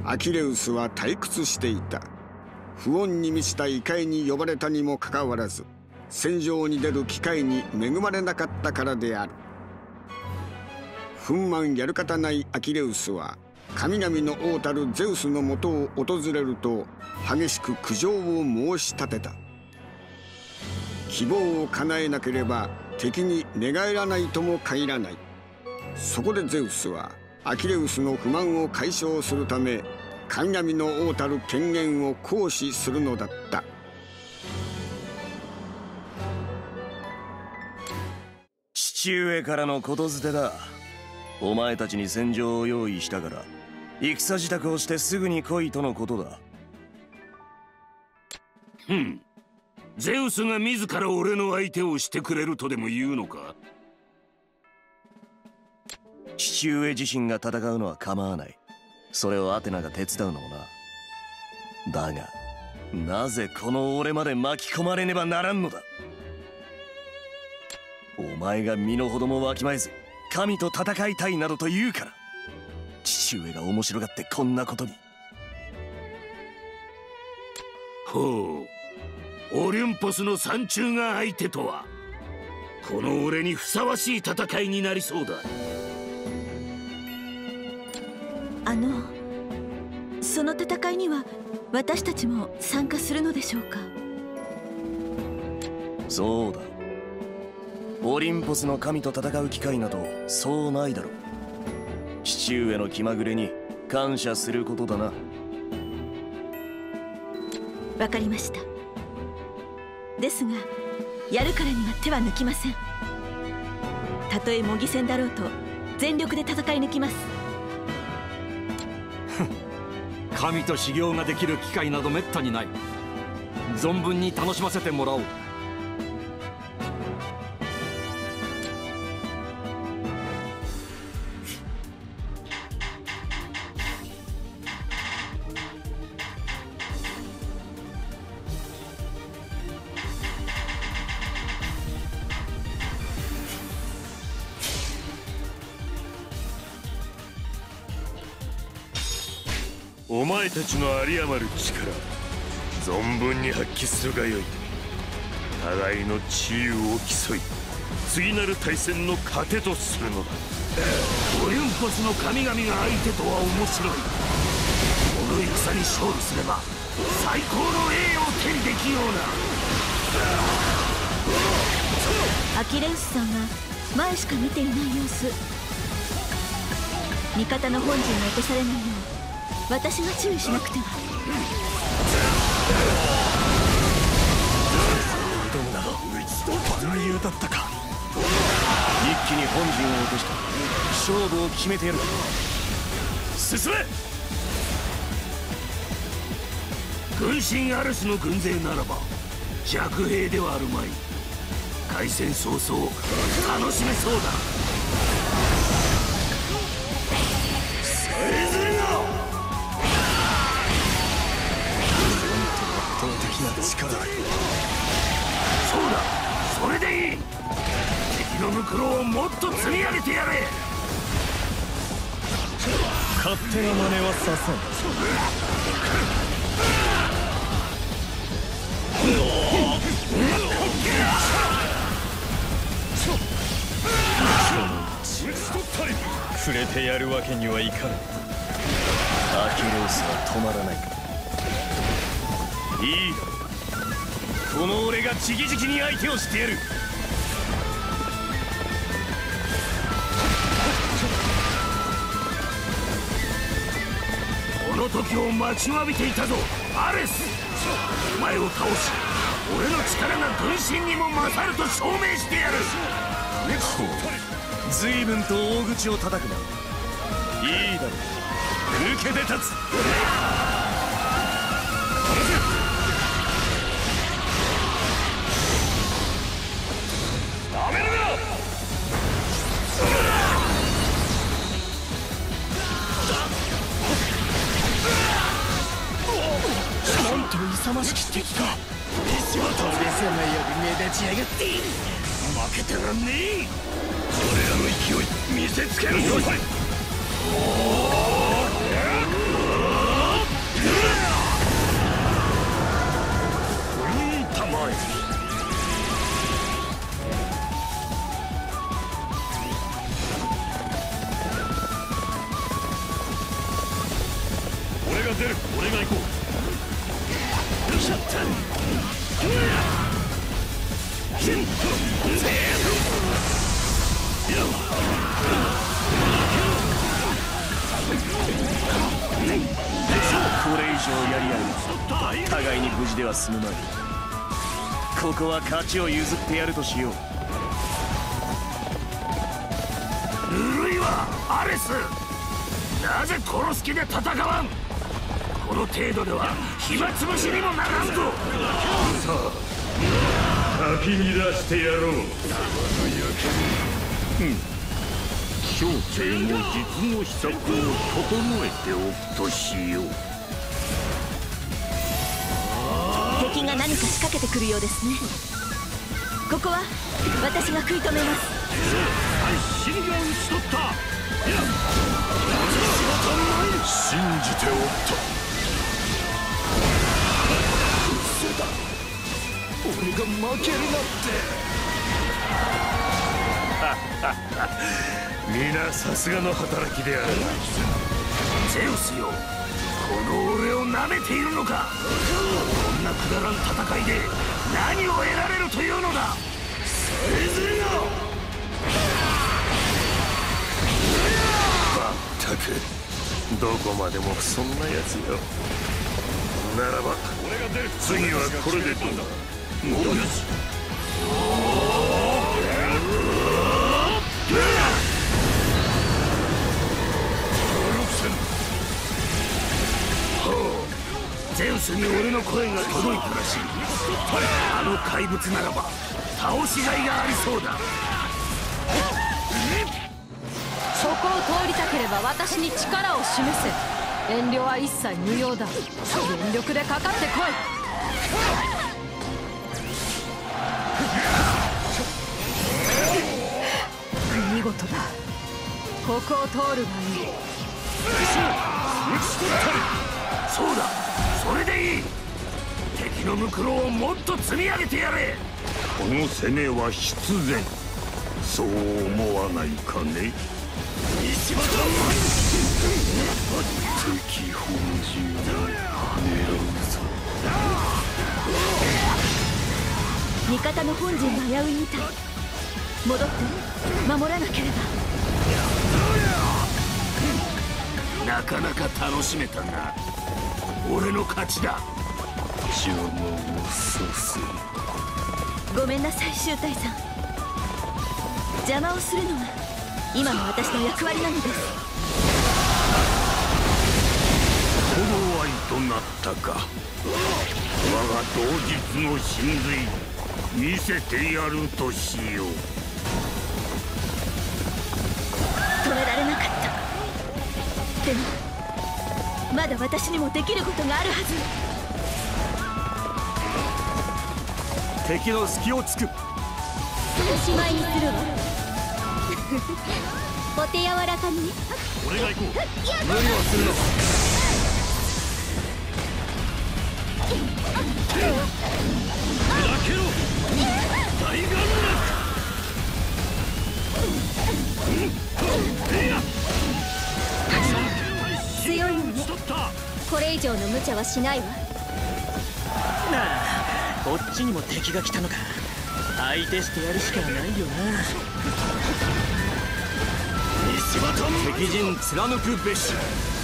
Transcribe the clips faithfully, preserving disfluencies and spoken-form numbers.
アキレウスは退屈していた。不穏に満ちた異界に呼ばれたにもかかわらず、戦場に出る機会に恵まれなかったからである。憤懣やるかたないアキレウスは神々の王たるゼウスのもとを訪れると激しく苦情を申し立てた。希望を叶えなければ敵に寝返らないとも限らない。そこでゼウスはアキレウスの不満を解消するため神々の王たる権限を行使するのだった。 父上からの言づてだ。お前たちに戦場を用意したから戦支度をしてすぐに来いとのことだ。 ふん、ゼウスが自ら俺の相手をしてくれるとでも言うのか？ 父上自身が戦うのは構わない。それをアテナが手伝うのもな。だがなぜこの俺まで巻き込まれねばならんのだ。お前が身の程もわきまえず神と戦いたいなどと言うから父上が面白がってこんなことに。 ほう、オリンポスの山中が相手とはこの俺にふさわしい戦いになりそうだ。 あのその戦いには私たちも参加するのでしょうか？ そうだ、オリンポスの神と戦う機会などそうないだろう。父上の気まぐれに感謝することだな。 わかりました。ですがやるからには手は抜きません。たとえ模擬戦だろうと全力で戦い抜きます。 神と修行ができる機会などめったにない。存分に楽しませてもらおう。 お前たちの有り余る力存分に発揮するがよい。互いの治癒を競い次なる対戦の糧とするのだ。オリンポスの神々が相手とは面白い。この戦に勝利すれば最高の栄誉を手にできような。アキレウスさんは前しか見ていない様子。味方の本陣に落とされないよう私が注意しなくては。 挑むなど万有だったか。一気に本陣を落とした勝負を決めてやる。 進め。軍神アルスの軍勢ならば弱兵ではあるまい。開戦早々楽しめそうだ。さえずるな。 圧倒的な力だ。 そうだ、それでいい。敵の袋をもっと積み上げてやれ。 勝手な真似はさせん。触れてやるわけにはいかない。アキレウスは止まらないか。いいだろう、この俺が直々に相手をしてやる。 この時を待ちわびていたぞアレス。お前を倒し俺の力が軍神にも勝ると証明してやる。 ほう、随分と大口を叩くな。いいだろう、受けて立つ。ダメだ。 なんと勇ましき敵か。石は倒れそうなより目立ちやがって。負けてらんねえ。これらの勢い見せつけるぞ。おーこれ以上やり合う。互いに無事では済むまい。ここは勝ちを譲ってやるとしよう。 ぬるいわアレス。なぜ殺す気で戦わん。この程度では暇つぶしにもならんぞ。さあかき乱してやろう。小生も実の秘策を整えておくとしよう。 敵が何か仕掛けてくるようですね。ここは私が食い止めます。 死にが討ち取った。信じておった。嘘だ。俺が負けるなんて。皆さすがの働きである。ゼウスよ、この俺を舐めているのか。こんなくだらん戦いで何を得られるというのだ。それぞれよ。まったくどこまでもそんなやつよ。ならば次はこれでどうだ。もうよし。ゼウスに俺の声が届いたらしい。あの怪物ならば倒しがいがありそうだ。 そこを通りたければ私に力を示せ。遠慮は一切無用だ。全力でかかってこい。見事だ。ここを通るがいい。 そうだ、それでいい。敵のムクロをもっと積み上げてやれ。この攻めは必然。そう思わないかね。石破敵本陣を狙うぞ。 味方の本陣が危ういみたい。戻って守らなければ。 なかなか楽しめたな。俺の勝ちだ。邪魔をさせる。 ごめんなさい周太さん。邪魔をするのが今の私の役割なのです。 頃合いとなったか。我が同日の神髄見せてやるとしよう。 止められなかった。でもまだ私にもできることがあるはず。 敵の隙を突く。 おしまいにするわ。お手柔らかにね。 俺が行こう。 無理をするのか。 砕けろ大眼強いのね。これ以上の無茶はしないわ。 なあ、こっちにも敵が来たのか。相手してやるしかないよな。 敵陣貫くべし。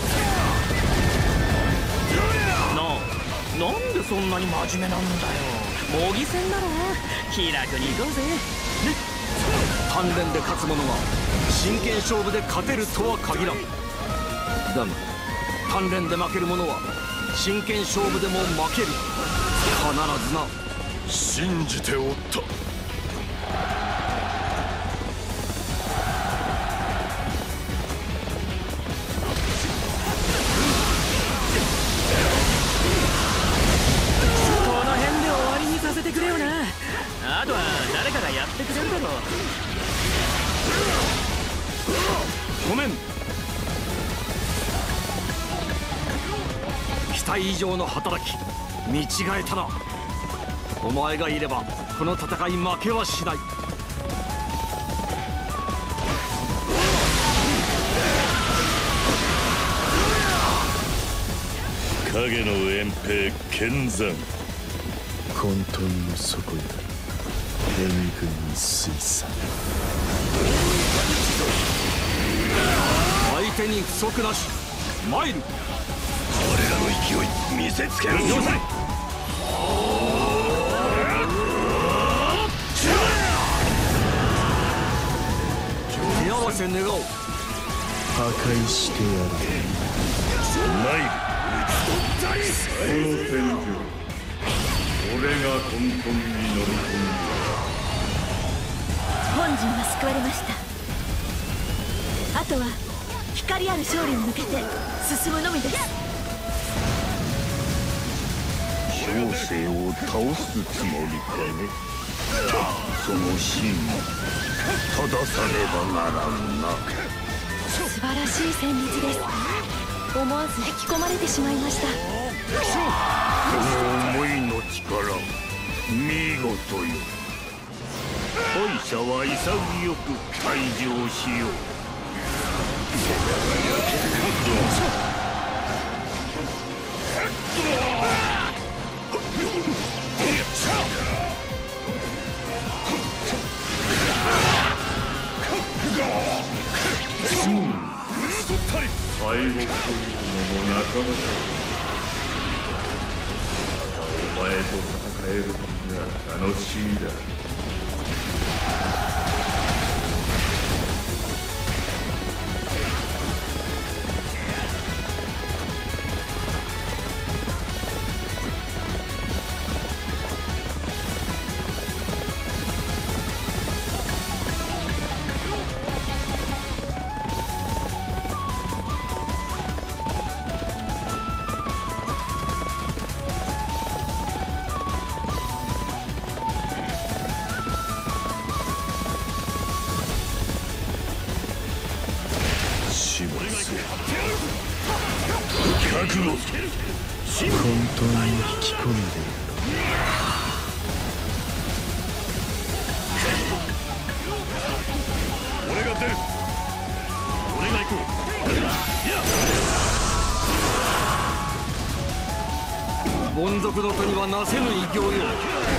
な、なんでそんなに真面目なんだよ。模擬戦なら気楽に行こうぜ。 鍛錬で勝つ者が真剣勝負で勝てるとは限らん。だが鍛錬で負ける者は真剣勝負でも負ける。必ずな。 信じておった。 この辺で終わりにさせてくれよな。あとは誰かがやってくれるだろう。 ごめん。期待以上の働き見違えたな。お前がいればこの戦い負けはしない。 影の遠兵剣山。混沌の底よ援軍に水産。 盾に不足なし。参る。 俺らの勢い見せつけるぞ。 手合わせ願おう。 破壊してやる。 参る。 この戦場、俺が混沌に乗り込んだ。 本陣は救われました。あとは光ある勝利に向けて進むのみです。 小生を倒すつもりかね。その真を正さねばならんな。 素晴らしい戦術です。思わず引き込まれてしまいました。 この思いの力、見事よ。敗者は潔く退場しよう。 敗北というのもなかなか。お前と戦えるのが楽しみだ。 覚悟。 混沌に引き込んでる。 俺が出る。俺が行こ凡族の手にはなせぬ偉業よ。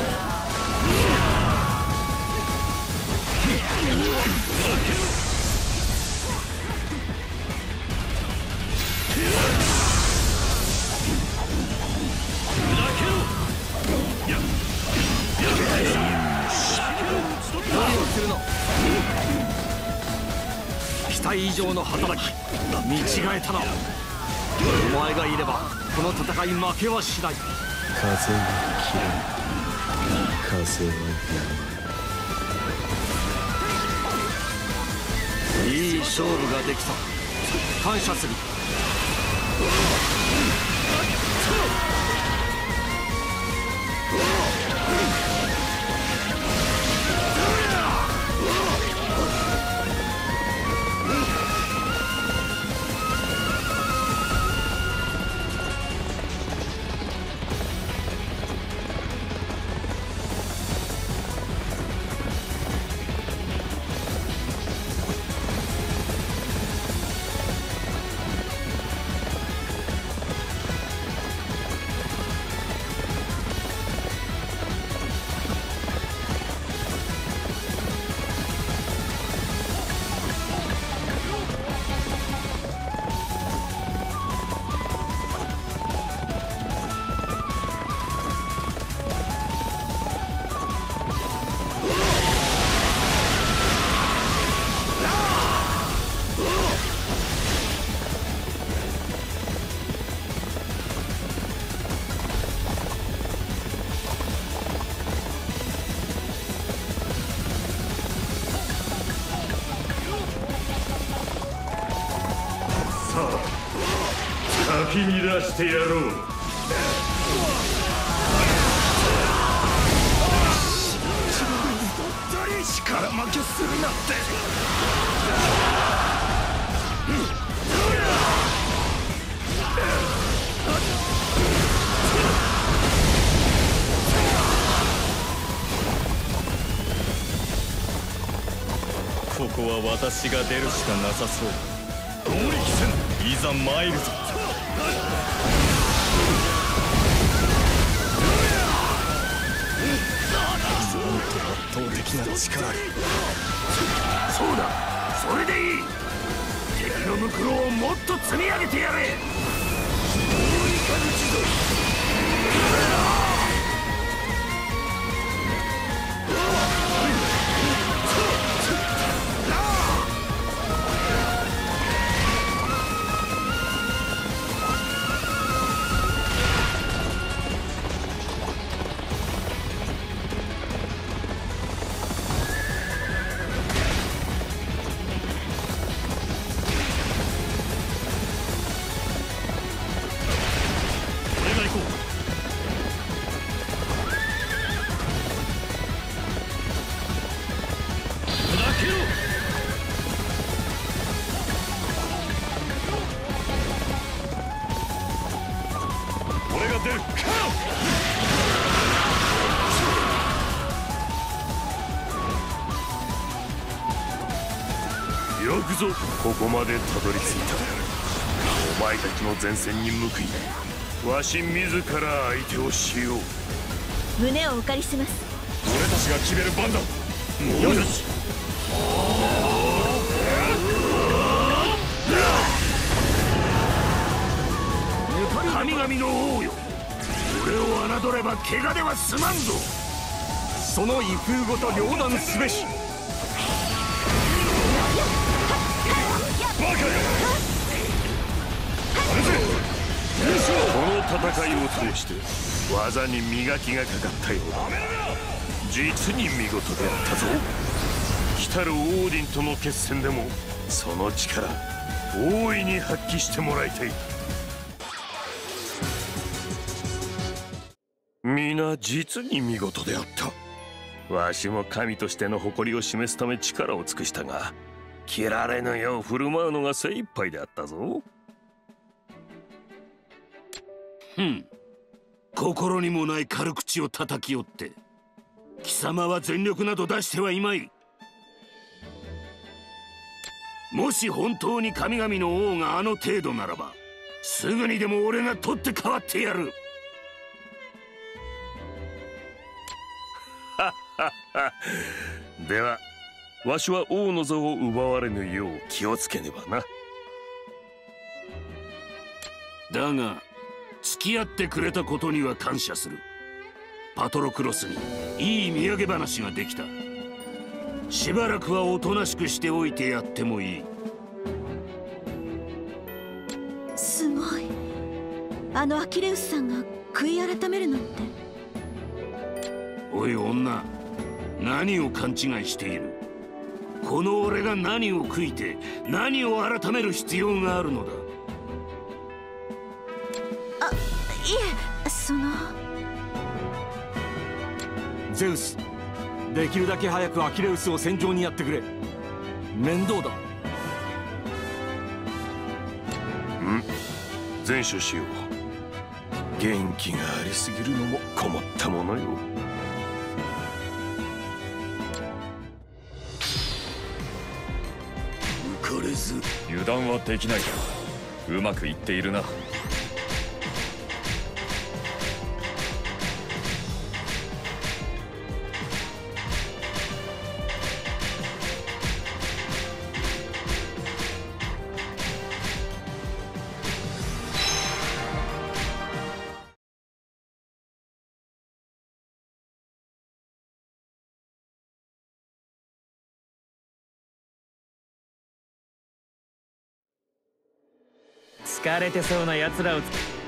するの。期待以上の働き、見違えたな。お前がいればこの戦い負けはしない。 風は切らぬ。風はやまぬ。いい勝負ができた。感謝する。 かき乱してやろう。 力負けするなって。 ここは私が出るしかなさそう。合力せん。いざ参るぞ。圧倒的な力。 そうだ、それでいい。敵ののムクロをもっと積み上げてやれ。大いか口ぞ。よくぞここまでたどり着いた。お前たちの前線に報い、わし自ら相手をしよう。 胸をお借りします。 俺たちが決める番だ。 よし。神々の王よ、俺を侮れば怪我では済まんぞ。 その威風ごと両断すべし。 バカよ。この戦いを通して技に磨きがかかったようだ。実に見事であったぞ。来たるオーディンとの決戦でもその力大いに発揮してもらいたい。皆実に見事であった。わしも神としての誇りを示すため力を尽くしたが、切られぬよう振る舞うのが精一杯であったぞ。ふん、心にもない軽口を叩きおって、貴様は全力など出してはいまい。もし本当に神々の王があの程度ならば、すぐにでも俺が取って代わってやる。ではわしは王の座を奪われぬよう気をつけねばな。だが付き合ってくれたことには感謝する。パトロクロスにいい土産話ができた。しばらくはおとなしくしておいてやってもいい。 すごい。あのアキレウスさんが悔い改めるなんて。 おい女、何を勘違いしている。この俺が何を悔いて何を改める必要があるのだ。 あ、いえ、そのゼウス、できるだけ早くアキレウスを戦場にやってくれ。面倒だ。 ん？前処しよう。元気がありすぎるのも困ったものよ。浮かれず油断はできないが、うまくいっているな。 疲れてそうな奴らをつ